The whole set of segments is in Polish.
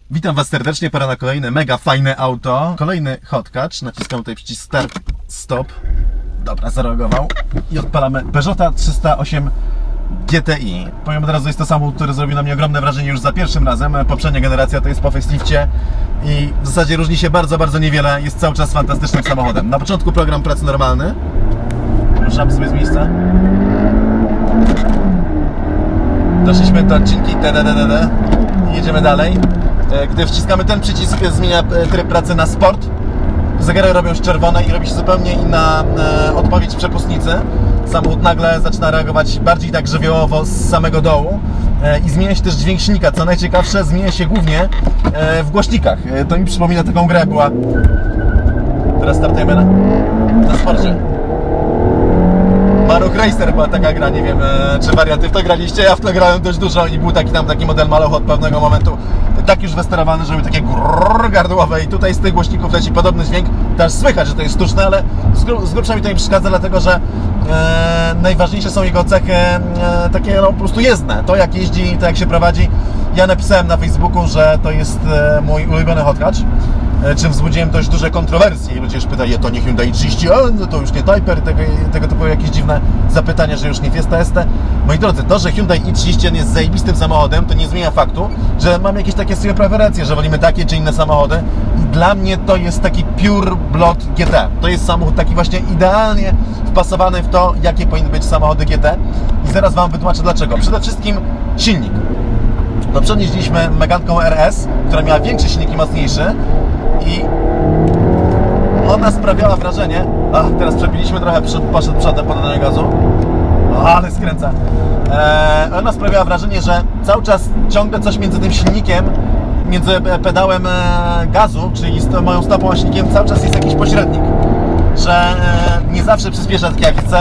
Witam Was serdecznie, pora na kolejne mega fajne auto. Kolejny hotcatch, naciskam tutaj przycisk start, stop. Dobra, zareagował. I odpalamy Peugeota 308 GTI. Powiem od razu, jest to samochód, który zrobił na mnie ogromne wrażenie już za pierwszym razem. Poprzednia generacja to jest po facelifcie i w zasadzie różni się bardzo niewiele. Jest cały czas fantastycznym samochodem. Na początku program pracy normalny. Ruszamy sobie z miejsca. Doszliśmy do odcinki i jedziemy dalej. Gdy wciskamy ten przycisk, zmienia tryb pracy na sport. Zegary robią się czerwone i robi się zupełnie inna odpowiedź przepustnicy. Samochód nagle zaczyna reagować bardziej tak żywiołowo z samego dołu i zmienia się też dźwięk silnika. Co najciekawsze, zmienia się głównie w głośnikach. To mi przypomina taką grę, była... Teraz startujemy na sporcie. Maruch Racer była taka gra, nie wiem czy warianty w to graliście, ja w to grałem dość dużo i był taki model maluch od pewnego momentu tak już wysterowany, że był takie grrrr gardłowe i tutaj z tych głośników leci podobny dźwięk, też słychać, że to jest sztuczne, ale z grubsza mi to nie przeszkadza, dlatego że najważniejsze są jego cechy takie po prostu jezdne, to jak jeździ, to jak się prowadzi. Ja napisałem na Facebooku, że to jest mój ulubiony hotcatch, czym wzbudziłem dość duże kontrowersje i ludzie już pytali, to nie Hyundai i30, no to już nie Typer, tego typu jakieś dziwne zapytania, że już nie Fiesta ST. Moi drodzy, to, że Hyundai i30 jest zajebistym samochodem, to nie zmienia faktu, że mamy jakieś takie swoje preferencje, że wolimy takie czy inne samochody i dla mnie to jest taki pure blood GT. To jest samochód taki właśnie idealnie wpasowany w to, jakie powinny być samochody GT i zaraz Wam wytłumaczę dlaczego. Przede wszystkim silnik. Poprzednio jeździliśmy Meganką RS, która miała większy silnik i mocniejszy i ona sprawiała wrażenie, teraz przebiliśmy trochę, poszedł przodem po dodaniu gazu, ale skręca. Ona sprawiała wrażenie, że cały czas ciągle coś między tym silnikiem, między pedałem gazu, czyli z moją stopą a silnikiem, cały czas jest jakiś pośrednik, że nie zawsze przyspiesza tak jak chce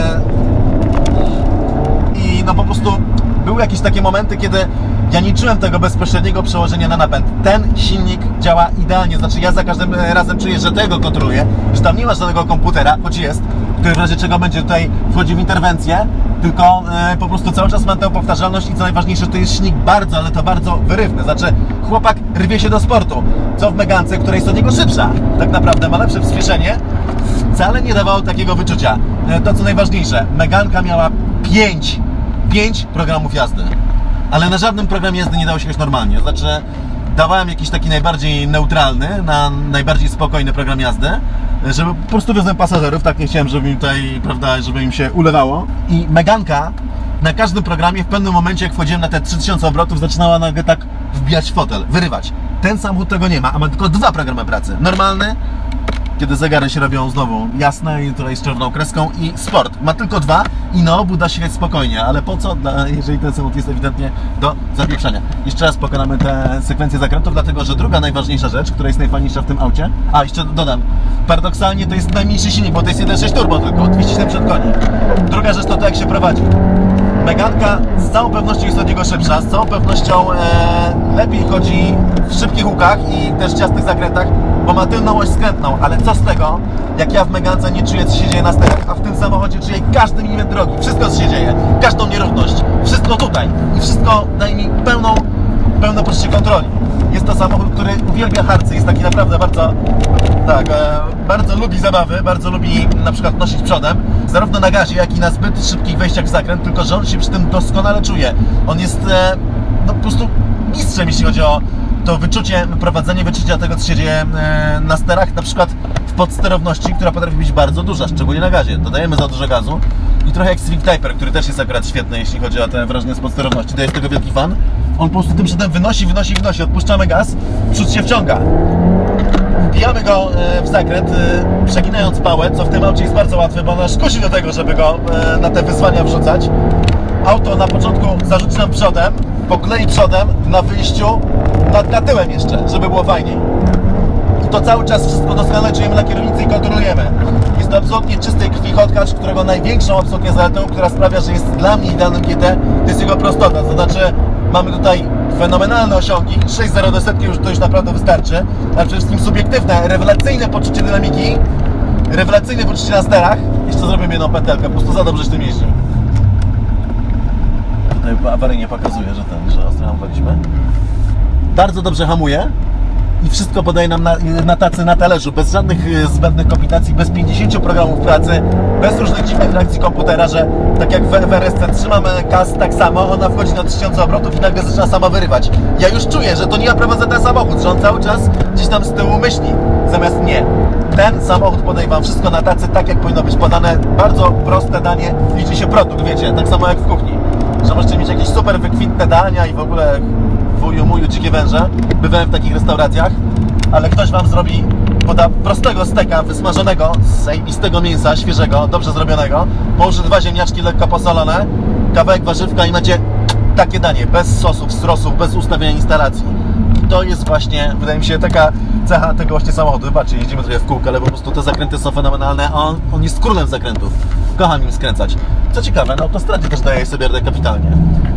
i no po prostu były jakieś takie momenty, kiedy ja nie czułem tego bezpośredniego przełożenia na napęd. Ten silnik działa idealnie, znaczy ja za każdym razem czuję, że tego kontroluję, że tam nie ma żadnego komputera, choć jest, który w razie czego będzie tutaj wchodził w interwencję, tylko po prostu cały czas mam tę powtarzalność i co najważniejsze, to jest silnik bardzo, ale to bardzo wyrywny, znaczy chłopak rwie się do sportu, co w Megance, która jest od niego szybsza, tak naprawdę ma lepsze przyspieszenie, wcale nie dawało takiego wyczucia. To co najważniejsze, Meganka miała 5 programów jazdy. Ale na żadnym programie jazdy nie dało się jechać normalnie. Znaczy, dawałem jakiś taki najbardziej neutralny, na najbardziej spokojny program jazdy, żeby po prostu wiozłem pasażerów, tak nie chciałem, żeby im tutaj, prawda, żeby im się ulewało. I Meganka na każdym programie w pewnym momencie, jak wchodziłem na te 3000 obrotów, zaczynała nagle tak wbijać w fotel, wyrywać. Ten samochód tego nie ma, a ma tylko 2 programy pracy. Normalny, kiedy zegary się robią znowu jasne i tutaj z czerwoną kreską, i sport. Ma tylko 2 i na obu da się jechać spokojnie, ale po co, jeżeli ten samochód jest ewidentnie do zapieprzenia. Jeszcze raz pokonamy tę sekwencję zakrętów, dlatego że druga najważniejsza rzecz, która jest najfajniejsza w tym aucie, jeszcze dodam, paradoksalnie to jest najmniejszy silnik, bo to jest 1.6 turbo tylko, 270 koni. Druga rzecz to jak się prowadzi. Meganka z całą pewnością jest od niego szybsza, z całą pewnością lepiej chodzi w szybkich łukach i też ciasnych zakrętach, bo ma tylną oś skrętną, ale co z tego, jak ja w Megance nie czuję, co się dzieje na sterach, a w tym samochodzie czuję każdy milimetr drogi, wszystko co się dzieje, każdą nierówność, wszystko tutaj i wszystko daje mi pełne poczucie kontroli. Jest to samochód, który uwielbia harcy, jest taki naprawdę bardzo lubi zabawy, bardzo lubi na przykład nosić przodem, zarówno na gazie, jak i na zbyt szybkich wejściach w zakręt, tylko że on się przy tym doskonale czuje. On jest no, po prostu mistrzem, jeśli chodzi o to wyczucie, prowadzenie wyczucia tego, co się dzieje na sterach, na przykład w podsterowności, która potrafi być bardzo duża, szczególnie na gazie. Dodajemy za dużo gazu i trochę jak Civic Typer, który też jest akurat świetny, jeśli chodzi o te wrażenie z podsterowności. To jest tego wielki fan. On po prostu tym przodem wynosi, odpuszczamy gaz, przód się wciąga. Wbijamy go w zakręt, przeginając pałę, co w tym aucie jest bardzo łatwe, bo ona kusi do tego, żeby go na te wyzwania wrzucać. Auto na początku zarzuci nam przodem, poklei przodem, na wyjściu na tyłem jeszcze, żeby było fajniej. I to cały czas wszystko doskonale czujemy na kierownicy i kontrolujemy. Jest to absolutnie czystej krwi hotcatch, którego największą absolutnie zaletą, która sprawia, że jest dla mnie idealnym GT, to jest jego prostota. To znaczy, mamy tutaj fenomenalne osiągi, 6.0 do setki to już naprawdę wystarczy, ale przede wszystkim subiektywne, rewelacyjne poczucie dynamiki, rewelacyjne poczucie na sterach. Jeszcze zrobimy jedną pętelkę, po prostu za dobrze się tym jeździ. Tutaj awaryjnie pokazuje, że ostro nam waliśmy. bardzo dobrze hamuje i wszystko podaje nam na tacy, na talerzu, bez żadnych zbędnych kombinacji, bez 50 programów pracy, bez różnych dziwnych reakcji komputera, że tak jak w RSC trzymamy kas tak samo, ona wchodzi na 3000 obrotów i nagle zaczyna sama wyrywać. Ja już czuję, że to nie ja prowadzę ten samochód, że on cały czas gdzieś tam z tyłu myśli, zamiast nie. Ten samochód podaje Wam wszystko na tacy, tak jak powinno być podane, bardzo proste danie, liczy się produkt, wiecie, tak samo jak w kuchni, że możecie mieć jakieś super wykwintne dania i w ogóle wuju, muju, dzikie węże, bywałem w takich restauracjach, ale ktoś Wam poda prostego steka wysmażonego, z zajebistego mięsa, świeżego, dobrze zrobionego, położy 2 ziemniaczki lekko posolone, kawałek warzywka i macie takie danie, bez sosów, strosów, bez ustawienia instalacji. I to jest właśnie, wydaje mi się, taka cecha tego właśnie samochodu. Wybaczcie, jeździmy trochę w kółko, ale po prostu te zakręty są fenomenalne, a on jest królem zakrętów. Kocham nim skręcać. Co ciekawe, na autostradzie też daje sobie radę kapitalnie.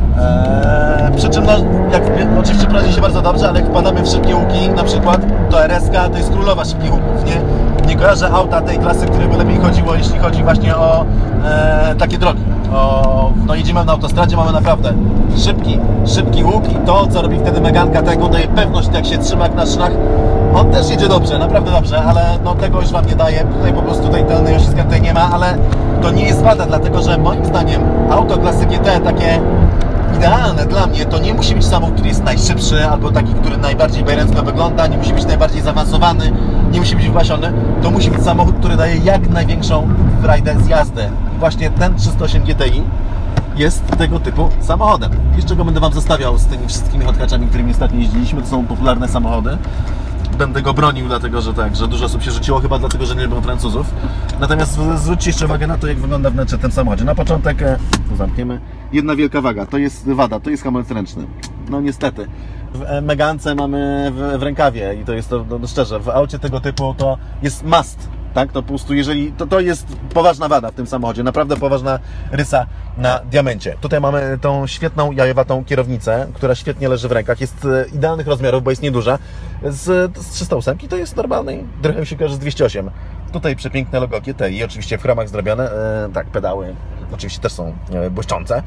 Przy czym, no, oczywiście prowadzi się bardzo dobrze, ale jak wpadamy w szybkie łuki, na przykład, to RS-ka to jest królowa szybkich łuków, nie? Nie kojarzę auta tej klasy, które by lepiej chodziło, jeśli chodzi właśnie o takie drogi. No jedziemy na autostradzie, mamy naprawdę szybki łuk i to, co robi wtedy Meganka, tego daje pewność, jak się trzyma jak na szynach. On też jedzie dobrze, naprawdę dobrze, ale no tego już Wam nie daje. Tutaj po prostu tej tylnej osi skrętnej nie ma, ale to nie jest wada, dlatego że moim zdaniem auto klasy GT, takie idealne dla mnie, to nie musi być samochód, który jest najszybszy, albo taki, który najbardziej bajerancko wygląda, nie musi być najbardziej zaawansowany, nie musi być wypasiony. To musi być samochód, który daje jak największą frajdę z jazdy. I właśnie ten 308 GTI jest tego typu samochodem. Jeszcze go będę Wam zostawiał z tymi wszystkimi hothatchami, którymi ostatnio jeździliśmy. To są popularne samochody. Będę go bronił, dlatego że tak, że dużo osób się rzuciło, chyba dlatego, że nie lubią Francuzów. Natomiast zwróćcie jeszcze uwagę na to, jak wygląda wnętrze w tym samochodzie. Na początek, tu zamkniemy, jedna wielka waga, to jest wada, to jest hamulec ręczny. No niestety. W Megance mamy w rękawie i to jest to, no, szczerze, w aucie tego typu to jest must. Tak, to po prostu, jeżeli to jest poważna wada w tym samochodzie, naprawdę poważna rysa na diamencie. Tutaj mamy tą świetną jajowatą kierownicę, która świetnie leży w rękach, jest idealnych rozmiarów, bo jest nieduża. Z 308 to jest normalnej, trochę się kojarzy z 208. Tutaj przepiękne logo GTI, oczywiście w chromach zrobione, tak, pedały oczywiście też są błyszczące.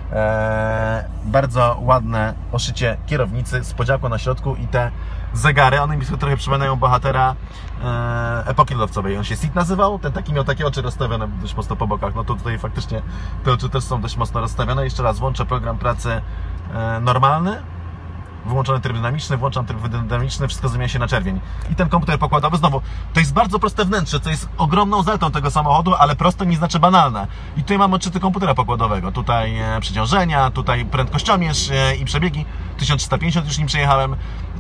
Bardzo ładne oszycie kierownicy z podziałką na środku i te zegary, one mi trochę przypominają bohatera epoki lodowcowej. On się Sid nazywał, ten taki miał takie oczy rozstawione dość mocno po bokach. No to tutaj faktycznie te oczy też są dość mocno rozstawione. Jeszcze raz włączę program pracy normalny, wyłączony tryb dynamiczny, włączam tryb dynamiczny, wszystko zmienia się na czerwień. I ten komputer pokładowy znowu, to jest bardzo proste wnętrze, co jest ogromną zaletą tego samochodu, ale proste nie znaczy banalne. I tutaj mamy odczyty komputera pokładowego, tutaj przeciążenia, tutaj prędkościomierz i przebiegi, 1350 już nim przejechałem.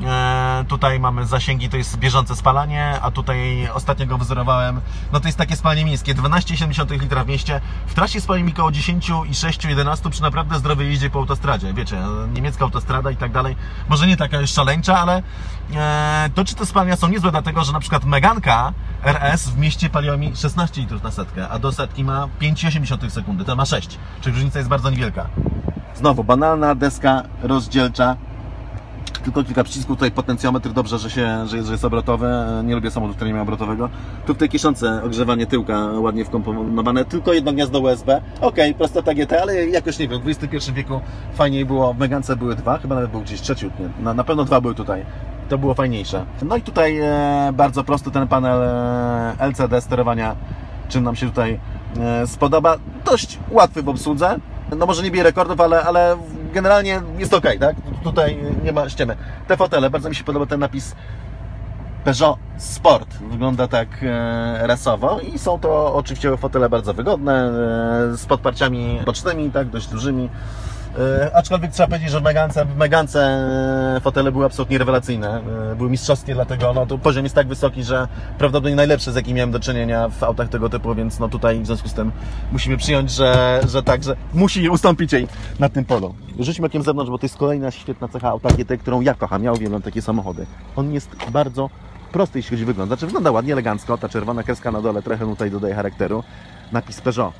Tutaj mamy zasięgi, to jest bieżące spalanie, a tutaj ostatnio go wyzerowałem, no to jest takie spalanie miejskie, 12,7 litra w mieście, w trasie spali mi około 10,6-11 przy naprawdę zdrowej jeździe po autostradzie, wiecie, niemiecka autostrada i tak dalej, może nie taka już szaleńcza, ale to czy te spalania są niezłe, dlatego że na przykład Meganka RS w mieście paliła mi 16 litrów na setkę, a do setki ma 5,8 sekundy, to ma 6, czyli różnica jest bardzo niewielka. Znowu banalna deska rozdzielcza, tylko kilka przycisków, tutaj potencjometr, dobrze, że jest obrotowy, nie lubię samochodów, które nie mają obrotowego. Tu w tej kieszonce ogrzewanie tyłka ładnie wkomponowane, tylko jedno gniazdo USB. Okej, prostota GT, ale jakoś nie wiem, w XXI wieku fajniej było, w Megance były 2, chyba nawet był gdzieś trzeci, na pewno 2 były tutaj. To było fajniejsze. No i tutaj bardzo prosty ten panel LCD sterowania, czym nam się tutaj spodoba. Dość łatwy w obsłudze. No może nie bije rekordów, ale generalnie jest ok, tak? Tutaj nie ma ściemy. Te fotele, bardzo mi się podoba ten napis Peugeot Sport. Wygląda tak rasowo i są to oczywiście fotele bardzo wygodne, z podparciami bocznymi, tak, dość dużymi. Aczkolwiek trzeba powiedzieć, że w Megance fotele były absolutnie rewelacyjne, były mistrzowskie, dlatego no, to poziom jest tak wysoki, że prawdopodobnie najlepszy, z jakim miałem do czynienia w autach tego typu, więc no tutaj w związku z tym musimy przyjąć, że musi ustąpić jej na tym polu. Rzućmy okiem z zewnątrz, bo to jest kolejna świetna cecha auta GT, którą ja kocham, ja uwielbiam takie samochody. On jest bardzo prosty, jeśli chodzi o wygląd, znaczy wygląda ładnie, elegancko, ta czerwona kreska na dole trochę tutaj dodaje charakteru, napis Peugeot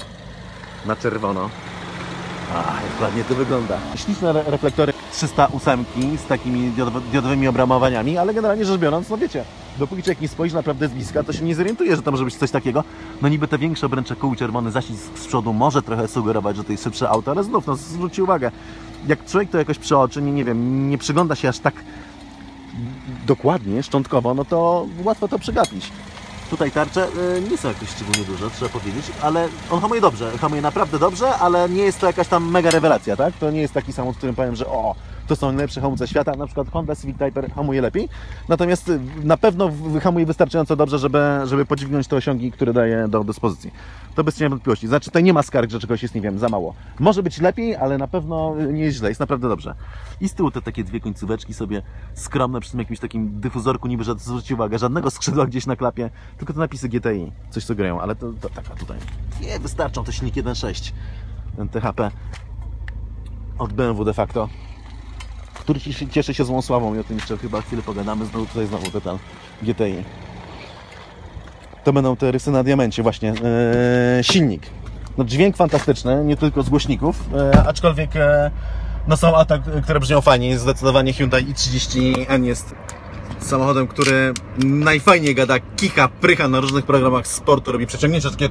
na czerwono. Jak ładnie to wygląda. Śliczne reflektory 308 z takimi diodowymi obramowaniami, ale generalnie rzecz biorąc, no wiecie, dopóki człowiek nie spojrzy naprawdę z bliska, to się nie zorientuje, że to może być coś takiego. No niby te większe obręcze kół, czerwony zaścisk z przodu może trochę sugerować, że to jest szybsze auto, ale znów, no zwróćcie uwagę, jak człowiek to jakoś przeoczy, nie wiem, nie przygląda się aż tak dokładnie, szczątkowo, no to łatwo to przegapić. Tutaj tarcze nie są jakieś szczególnie duże, trzeba powiedzieć, ale on hamuje dobrze, hamuje naprawdę dobrze, ale nie jest to jakaś tam mega rewelacja, tak? To nie jest taki samochód, w którym powiem, że o, to są najlepsze hamulce świata, na przykład Honda Civic Type hamuje lepiej, natomiast na pewno hamuje wystarczająco dobrze, żeby podźwignąć te osiągi, które daje do dyspozycji. To bez cienia wątpliwości. Znaczy, tutaj nie ma skarg, że czegoś jest, nie wiem, za mało. Może być lepiej, ale na pewno nie jest źle, jest naprawdę dobrze. I z tyłu te takie dwie końcóweczki sobie skromne, przy tym jakimś takim dyfuzorku, niby, że zwróci uwagę, żadnego skrzydła gdzieś na klapie, tylko te napisy GTI, coś sugerują, ale to taka tutaj. Nie, wystarczą to silnik 1.6, ten THP od BMW de facto, który cieszy się złą sławą i o tym jeszcze chyba chwilę pogadamy. Znowu detal GTI. To będą te rysy na diamencie właśnie. Silnik. No, dźwięk fantastyczny, nie tylko z głośników, aczkolwiek no, są auta, które brzmią fajnie. Zdecydowanie Hyundai i30N jest samochodem, który najfajniej gada, kicha, prycha na różnych programach sportu, robi przeciągnięcia takie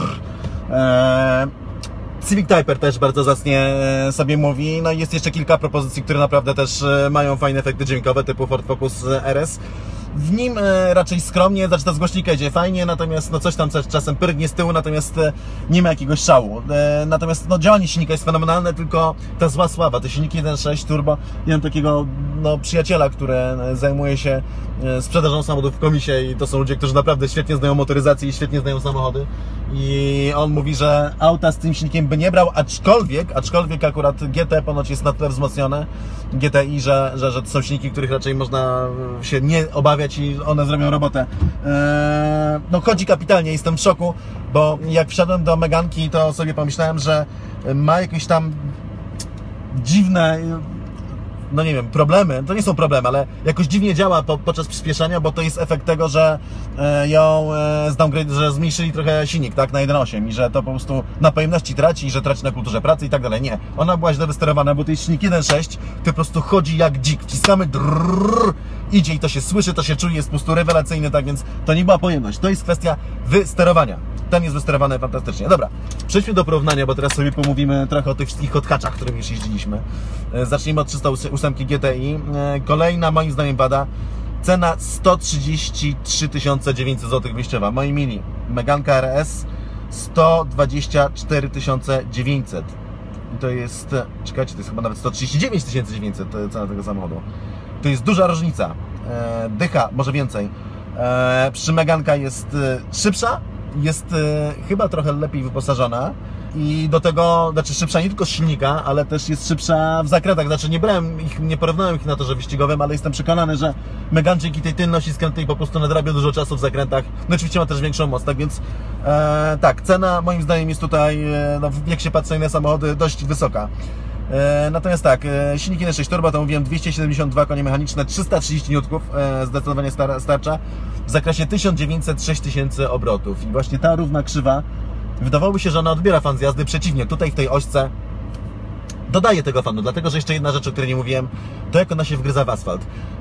Civic Type też bardzo zacnie sobie mówi. No i jest jeszcze kilka propozycji, które naprawdę też mają fajne efekty dźwiękowe, typu Ford Focus RS. W nim raczej skromnie, znaczy ta z głośnika idzie fajnie, natomiast no coś tam czasem pyrgnie z tyłu, natomiast nie ma jakiegoś szału. Natomiast no, działanie silnika jest fenomenalne, tylko ta zła sława, te silniki 1.6 turbo. Ja mam takiego no, przyjaciela, który zajmuje się sprzedażą samochodów w komisie i to są ludzie, którzy naprawdę świetnie znają motoryzację i świetnie znają samochody. I on mówi, że auta z tym silnikiem by nie brał, aczkolwiek akurat GT ponoć jest na tyle wzmocnione, GTI, że to są silniki, których raczej można się nie obawiać i one zrobią robotę. No chodzi kapitalnie, jestem w szoku, bo jak wsiadłem do Meganki, to sobie pomyślałem, że ma jakieś tam dziwne, no nie wiem, problemy, to nie są problemy, ale jakoś dziwnie działa podczas przyspieszania, bo to jest efekt tego, że ją że zmniejszyli trochę silnik, tak, na 1.8 i że to po prostu na pojemności traci i że traci na kulturze pracy i tak dalej. Nie, ona była źle wysterowana, bo to jest silnik 1.6, to po prostu chodzi jak dzik, wciskamy, idzie i to się słyszy, to się czuje, jest po prostu rewelacyjny, tak więc to nie była pojemność, to jest kwestia wysterowania. Ten jest wysterowany fantastycznie. Dobra, przejdźmy do porównania, bo teraz sobie pomówimy trochę o tych wszystkich hothatchach, którymi już jeździliśmy. Zacznijmy od 308 GTI. Kolejna moim zdaniem wada. Cena 133 900 zł wyjściowa. Moi mili, Meganka RS 124 900. I to jest, czekajcie, to jest chyba nawet 139 900 cena tego samochodu. To jest duża różnica. Dycha, może więcej. Przy Meganka jest szybsza, jest chyba trochę lepiej wyposażona i do tego, znaczy szybsza nie tylko z silnika, ale też jest szybsza w zakrętach. Znaczy nie porównałem ich na torze wyścigowym, ale jestem przekonany, że Megane dzięki tej tylności skrętnej po prostu nadrabia dużo czasu w zakrętach. No oczywiście ma też większą moc, tak więc tak, cena moim zdaniem jest tutaj, no, jak się patrzy na inne samochody, dość wysoka. Natomiast tak, silnik 1.6 turbo, to mówiłem 272 konie mechaniczne, 330 N, zdecydowanie starcza, w zakresie 1900-6000 obrotów. I właśnie ta równa krzywa, wydawałoby się, że ona odbiera fan z jazdy, przeciwnie, tutaj w tej ośce dodaje tego fanu, dlatego że jeszcze jedna rzecz, o której nie mówiłem, to jak ona się wgryza w asfalt.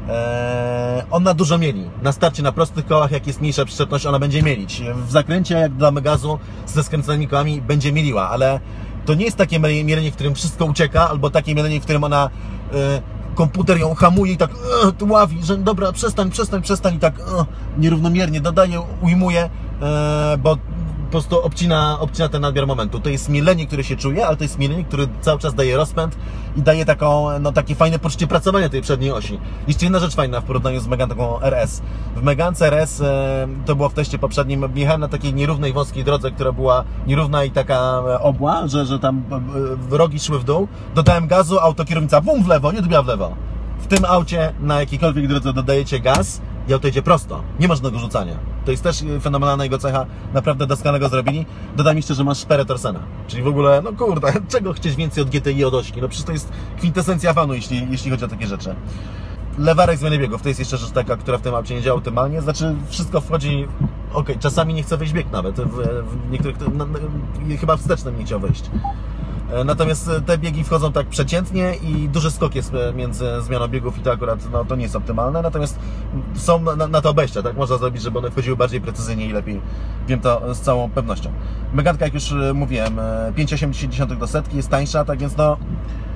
Ona dużo mieli. Na starcie na prostych kołach, jak jest mniejsza przyczepność, ona będzie mielić. W zakręcie, jak dla Megazu, ze skręconymi kołami będzie mieliła, ale to nie jest takie mielenie, w którym wszystko ucieka, albo takie mielenie, w którym ona komputer ją hamuje i tak ławi, że dobra, przestań i tak nierównomiernie dodaje, ujmuje, bo po prostu obcina ten nadmiar momentu. To jest mielenie, które się czuje, ale to jest mielenie, które cały czas daje rozpęd i daje takie fajne poczucie pracowania tej przedniej osi. Jeszcze jedna rzecz fajna w porównaniu z Meganką RS. W Megance RS, to było w teście poprzednim, jechałem na takiej nierównej, wąskiej drodze, która była nierówna i taka obła, że tam rogi szły w dół. Dodałem gazu, autokierownica bum w lewo, nie odbiła w lewo. W tym aucie na jakiejkolwiek drodze dodajecie gaz i auto jedzie prosto, nie ma żadnego rzucania. To jest też fenomenalna jego cecha, naprawdę doskonałego zrobili. Dodam jeszcze, że masz szperę Torsena, czyli w ogóle, no kurde, czego chcieć więcej od GTI, od ośki? No przecież to jest kwintesencja fanu, jeśli chodzi o takie rzeczy. Lewarek zmiany biegów, to jest jeszcze rzecz taka, która w tym aucie nie działa optymalnie, znaczy wszystko wchodzi, okej, czasami nie chce wyjść bieg nawet, w niektórych, chyba wstecznym nie chciał wejść. Natomiast te biegi wchodzą tak przeciętnie i duży skok jest między zmianą biegów i to akurat no, to nie jest optymalne, natomiast są na to obejścia, tak można zrobić, żeby one wchodziły bardziej precyzyjnie i lepiej. Wiem to z całą pewnością. Meganka, jak już mówiłem, 5,8 do setki, jest tańsza, tak więc no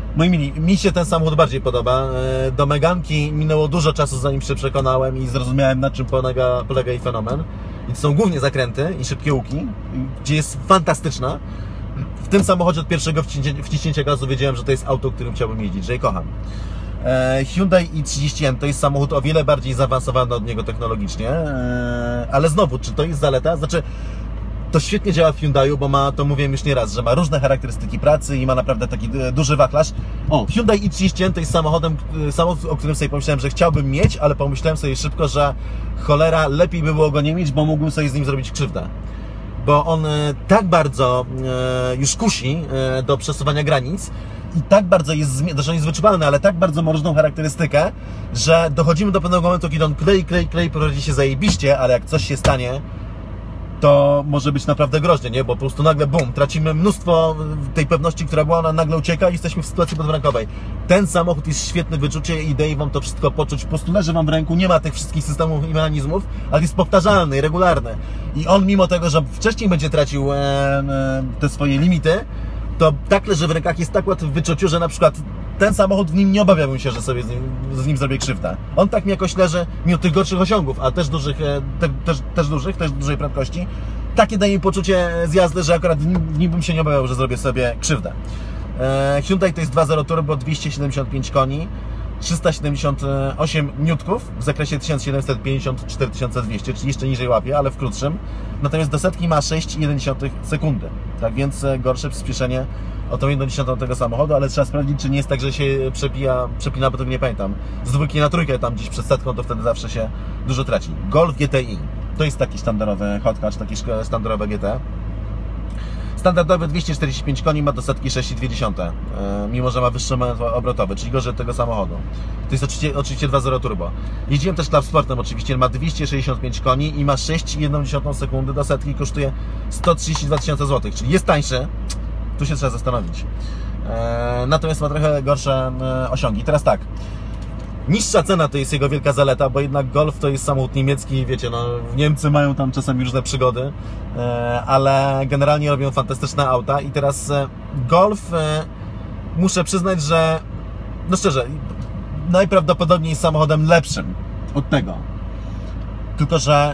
Moi mili, mi się ten samochód bardziej podoba. Do Meganki minęło dużo czasu, zanim się przekonałem i zrozumiałem, na czym polega jej fenomen. I to są głównie zakręty i szybkie łuki, gdzie jest fantastyczna. W tym samochodzie od pierwszego wciśnięcia gazu wiedziałem, że to jest auto, którym chciałbym jeździć, że je kocham. Hyundai i30N to jest samochód o wiele bardziej zaawansowany od niego technologicznie, ale znowu, czy to jest zaleta? Znaczy, to świetnie działa w Hyundaiu, bo ma, to mówiłem już nieraz, że ma różne charakterystyki pracy i ma naprawdę taki duży wachlarz. Hyundai i30N to jest samochód, o którym sobie pomyślałem, że chciałbym mieć, ale pomyślałem sobie szybko, że cholera, lepiej by było go nie mieć, bo mógłbym sobie z nim zrobić krzywdę. Bo on tak bardzo już kusi do przesuwania granic i tak bardzo jest, zresztą jest wyczuwalny, ale tak bardzo ma różną charakterystykę, że dochodzimy do pewnego momentu, kiedy on klei, prowadzi się zajebiście, ale jak coś się stanie, to może być naprawdę groźnie, nie? Bo po prostu nagle bum, tracimy mnóstwo tej pewności, która była, ona nagle ucieka i jesteśmy w sytuacji podbramkowej. Ten samochód jest świetny w wyczuciu i daje Wam to wszystko poczuć. Po prostu leży Wam w ręku, nie ma tych wszystkich systemów i mechanizmów, ale jest powtarzalny i regularny. I on mimo tego, że wcześniej będzie tracił te swoje limity, to tak leży w rękach, jest tak łatwy w wyczuciu, że na przykład ten samochód w nim nie obawiałbym się, że sobie z nim zrobię krzywdę. On tak mi jakoś leży, mimo tych gorszych osiągów, a też dużej prędkości. Takie daje mi poczucie z jazdy, że akurat w nim bym się nie obawiał, że zrobię sobie krzywdę. Hyundai to jest 2.0 turbo, 275 koni, 378 niutków w zakresie 1750-4200, czyli jeszcze niżej łapie, ale w krótszym. Natomiast do setki ma 6,1 sekundy. Tak więc gorsze przyspieszenie o tą 1/10 tego samochodu, ale trzeba sprawdzić, czy nie jest tak, że się przepina, bo tego nie pamiętam. Z 2 na 3 tam gdzieś przed setką, to wtedy zawsze się dużo traci. Golf GTI to jest taki standardowy hot hatch, taki standardowe GT. Standardowy 245 koni, ma do setki 6,2, mimo że ma wyższy moment obrotowy, czyli gorzej od tego samochodu. To jest oczywiście 2.0 turbo. Jeździłem też Club Sportem oczywiście, ma 265 koni i ma 6,1 sekundy do setki, kosztuje 132 000 zł, czyli jest tańszy, tu się trzeba zastanowić. Natomiast ma trochę gorsze osiągi. Teraz tak, niższa cena to jest jego wielka zaleta, bo jednak Golf to jest samochód niemiecki, wiecie, no Niemcy mają tam czasami różne przygody, ale generalnie robią fantastyczne auta i teraz Golf, muszę przyznać, że, no szczerze, najprawdopodobniej jest samochodem lepszym od tego. Tylko że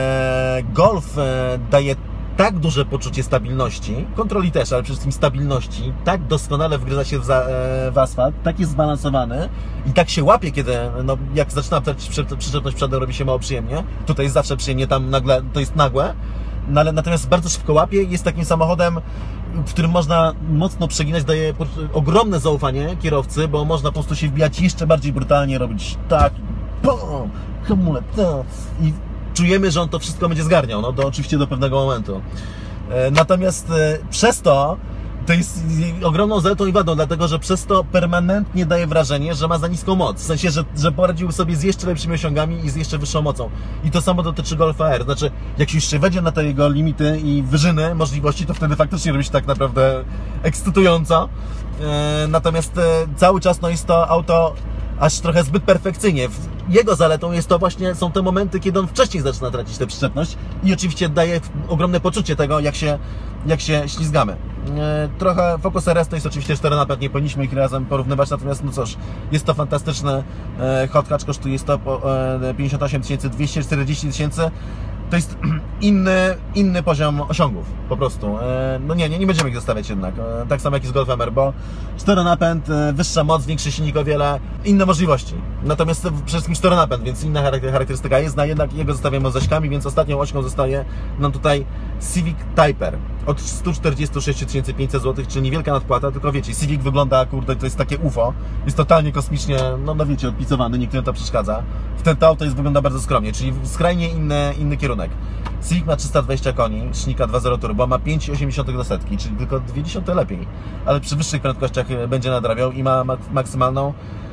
Golf daje tak duże poczucie stabilności, kontroli też, ale przede wszystkim stabilności, tak doskonale wgryza się w asfalt, tak jest zbalansowany i tak się łapie, kiedy, no, jak zaczyna przyczepność przodem, robi się mało przyjemnie. Tutaj jest zawsze przyjemnie, tam nagle, to jest nagłe, no, ale natomiast bardzo szybko łapie i jest takim samochodem, w którym można mocno przeginać, daje ogromne zaufanie kierowcy, bo można po prostu się wbijać jeszcze bardziej brutalnie, robić tak, bum, hamulec, i czujemy, że on to wszystko będzie zgarniał, no to oczywiście do pewnego momentu. Natomiast przez to jest ogromną zaletą i wadą, dlatego że przez to permanentnie daje wrażenie, że ma za niską moc. W sensie, że poradził sobie z jeszcze lepszymi osiągami i z jeszcze wyższą mocą. I to samo dotyczy Golfa R. Znaczy, jak się już się wejdzie na te jego limity i wyżyny możliwości, to wtedy faktycznie robi się tak naprawdę ekscytująco. Natomiast cały czas no, jest to auto aż trochę zbyt perfekcyjnie. Jego zaletą jest to właśnie, są te momenty, kiedy on wcześniej zaczyna tracić tę przyczepność i oczywiście daje ogromne poczucie tego, jak się ślizgamy. Trochę Focus RS to jest oczywiście 4 napęd, nie powinniśmy ich razem porównywać, natomiast no cóż, jest to fantastyczny hot hatch, kosztuje 58 240 000. To jest inny poziom osiągów, po prostu. No nie będziemy ich zostawiać jednak. Tak samo jak i z Golfem R, bo 4 napęd, wyższa moc, większy silnik o wiele, inne możliwości. Natomiast przede wszystkim 4 napęd, więc inna charakterystyka jest, jednak jego zostawiamy z ośkami, więc ostatnią ośką zostaje nam tutaj Civic Type R od 146 500 zł, czyli niewielka nadpłata, tylko wiecie, Civic wygląda, kurde, to jest takie UFO, jest totalnie kosmicznie, no wiecie, odpicowany, niektórym to przeszkadza. To auto wygląda bardzo skromnie, czyli skrajnie inny kierunek. Civic ma 320 koni, silnika 2.0 turbo, ma 5,8 do setki, czyli tylko 0,2 lepiej, ale przy wyższych prędkościach będzie nadrabiał i ma maksymalną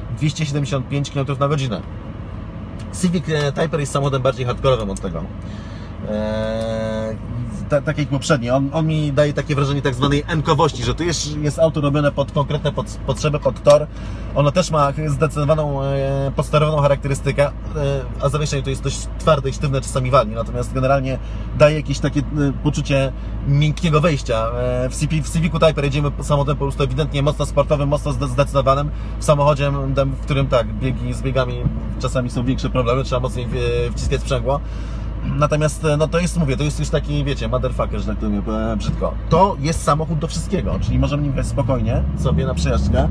275 km na godzinę. Civic Type R jest samochodem bardziej hardkorowym od tego. tak jak poprzedni. On mi daje takie wrażenie tak zwanej N-kowości, że to jest auto robione pod konkretne potrzeby, pod tor. Ono też ma zdecydowaną podsterowną charakterystykę, a zawieszenie to jest dość twarde i sztywne, czasami walnie. Natomiast generalnie daje jakieś takie poczucie miękkiego wejścia. W Civicu Type jedziemy samochodem po prostu ewidentnie mocno sportowym, mocno zdecydowanym. W samochodzie, w którym tak, z biegami czasami są większe problemy, trzeba mocniej wciskać sprzęgło. Natomiast, no to jest, mówię, to jest już taki, wiecie, motherfucker, że tak to mówię brzydko. To jest samochód do wszystkiego, czyli możemy nim wejść spokojnie sobie na przejażdżkę,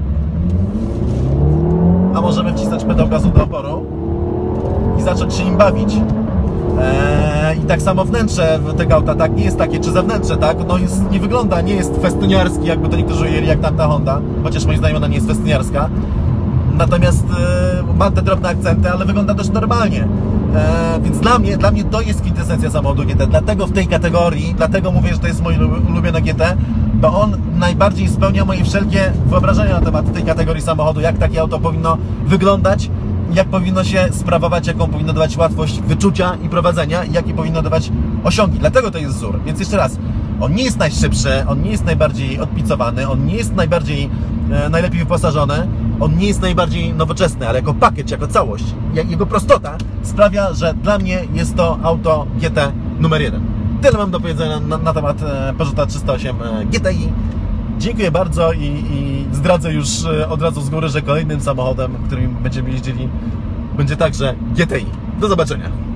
a możemy wcisnąć pedał gazu do oporu i zacząć się nim bawić. I tak samo wnętrze tego auta, tak, nie jest takie, czy zewnętrze, tak, no nie wygląda, nie jest festyniarski, jakby to niektórzy ujęli, jak tamta Honda, chociaż moim zdaniem ona nie jest festyniarska. Natomiast ma te drobne akcenty, ale wygląda dość normalnie. Więc dla mnie to jest kwintesencja samochodu GT. Dlatego w tej kategorii, dlatego mówię, że to jest moje ulubione GT, bo on najbardziej spełnia moje wszelkie wyobrażenia na temat tej kategorii samochodu, jak takie auto powinno wyglądać, jak powinno się sprawować, jaką powinno dawać łatwość wyczucia i prowadzenia, i jakie powinno dawać osiągi. Dlatego to jest wzór. Więc jeszcze raz, on nie jest najszybszy, on nie jest najbardziej odpicowany, on nie jest najlepiej wyposażony, on nie jest najbardziej nowoczesny, ale jako pakiet, jako całość, jego prostota sprawia, że dla mnie jest to auto GT numer 1. Tyle mam do powiedzenia na temat Peugeota 308 GTI. Dziękuję bardzo i zdradzę już od razu z góry, że kolejnym samochodem, którym będziemy jeździli, będzie także GTI. Do zobaczenia.